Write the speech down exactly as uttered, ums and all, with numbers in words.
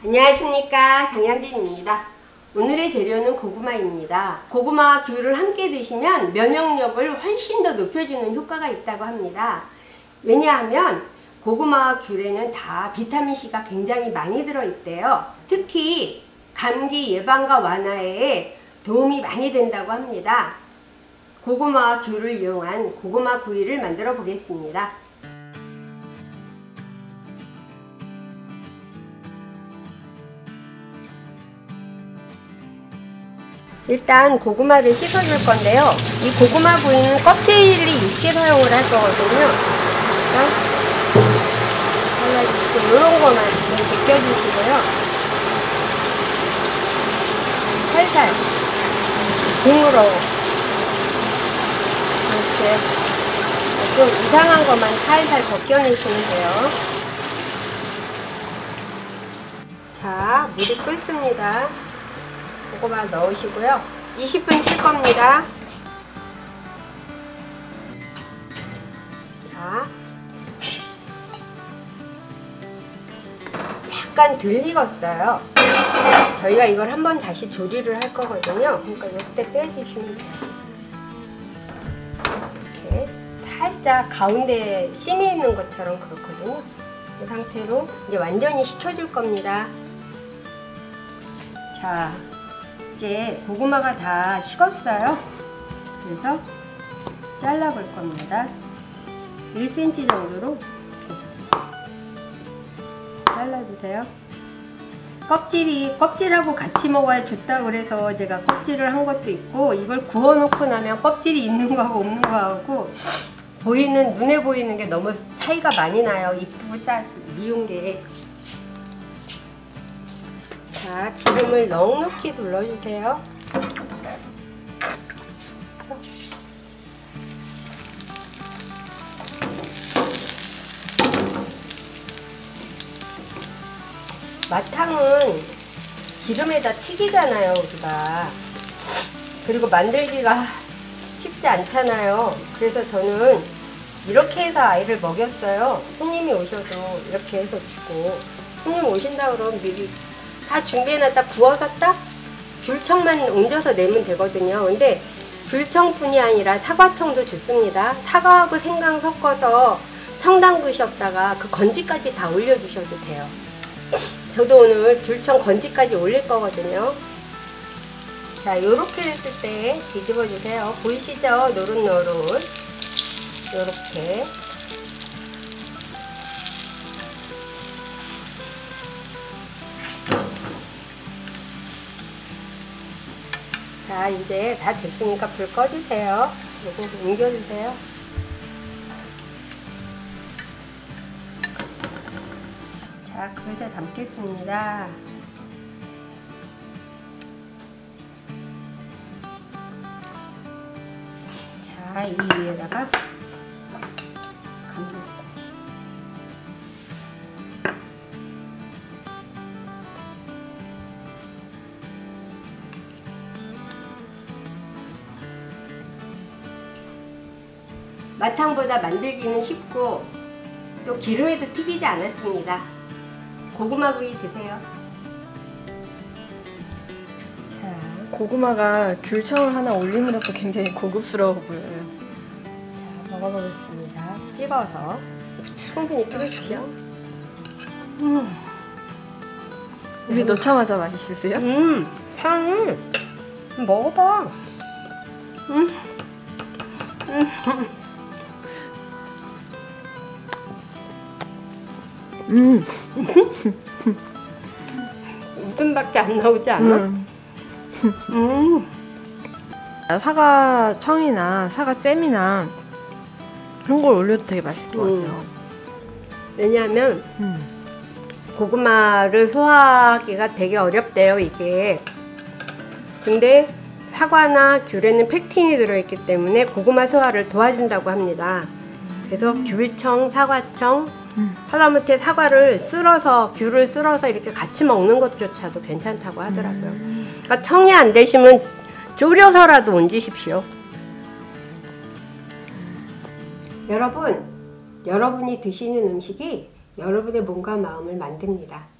안녕하십니까, 장양진입니다. 오늘의 재료는 고구마입니다. 고구마와 귤을 함께 드시면 면역력을 훨씬 더 높여주는 효과가 있다고 합니다. 왜냐하면 고구마와 귤에는 다 비타민C가 굉장히 많이 들어있대요. 특히 감기 예방과 완화에 도움이 많이 된다고 합니다. 고구마와 귤을 이용한 고구마 구이를 만들어 보겠습니다. 일단 고구마를 씻어줄 건데요. 이 고구마 구이는 껍질이 있게 사용을 할 거거든요. 잘라주시고 이런 거만 좀 벗겨주시고요. 살살 둥으로 이렇게 좀 이상한 것만 살살 벗겨내시면 돼요. 자, 물이 끓습니다. 고구마 넣으시고요. 이십 분 칠 겁니다. 자, 약간 덜 익었어요. 저희가 이걸 한번 다시 조리를 할 거거든요. 그러니까 이때 빼주시면 돼요. 이렇게 살짝 가운데 심이 있는 것처럼 그렇거든요. 이 상태로 이제 완전히 식혀줄 겁니다. 자, 이제 고구마가 다 식었어요. 그래서 잘라 볼 겁니다. 일 센티미터 정도로 잘라주세요. 껍질이 껍질하고 같이 먹어야 좋다고 그래서 제가 껍질을 한 것도 있고, 이걸 구워 놓고 나면 껍질이 있는 거하고 없는 거하고 보이는, 눈에 보이는 게 너무 차이가 많이 나요. 이쁘고 짜 미운 게. 자, 기름을 넉넉히 둘러주세요. 마탕은 기름에다 튀기잖아요, 우리가. 그리고 만들기가 쉽지 않잖아요. 그래서 저는 이렇게 해서 아이를 먹였어요. 손님이 오셔도 이렇게 해서 주고, 손님 오신다 그러면 미리 다 준비해놨다 구워서 딱 귤청만 옮겨서 내면 되거든요. 근데 귤청뿐이 아니라 사과청도 좋습니다. 사과하고 생강 섞어서 청 담그셨다가 그 건지까지 다 올려주셔도 돼요. 저도 오늘 귤청 건지까지 올릴 거거든요. 자, 요렇게 했을 때 뒤집어 주세요. 보이시죠? 노릇노릇. 요렇게. 자, 이제 다 됐으니까 불 꺼주세요. 요거 옮겨주세요. 자, 그릇에 담겠습니다. 자, 이 위에다가 마탕보다 만들기는 쉽고 또 기름에도 튀기지 않았습니다. 고구마 구이 드세요. 자, 고구마가 귤청을 하나 올림으로써 굉장히 고급스러워 보여요. 자, 먹어보겠습니다. 찍어서 충분히 끓여주십시오. 음. 입에 넣자마자 맛있으세요? 음, 향이 먹어봐. 음. 음. 음. 웃음밖에 안 나오지 않아? 음. 음. 사과 청이나 사과 잼이나 그런 걸 올려도 되게 맛있을 것 음. 같아요. 왜냐하면 음. 고구마를 소화하기가 되게 어렵대요, 이게. 근데 사과나 귤에는 펙틴이 들어있기 때문에 고구마 소화를 도와준다고 합니다. 그래서 귤청, 사과청, 음. 하다못해 사과를 쓸어서, 귤을 쓸어서 이렇게 같이 먹는 것조차도 괜찮다고 하더라고요. 음. 그러니까 청이 안 되시면 졸여서라도 얹으십시오. 여러분, 여러분이 드시는 음식이 여러분의 몸과 마음을 만듭니다.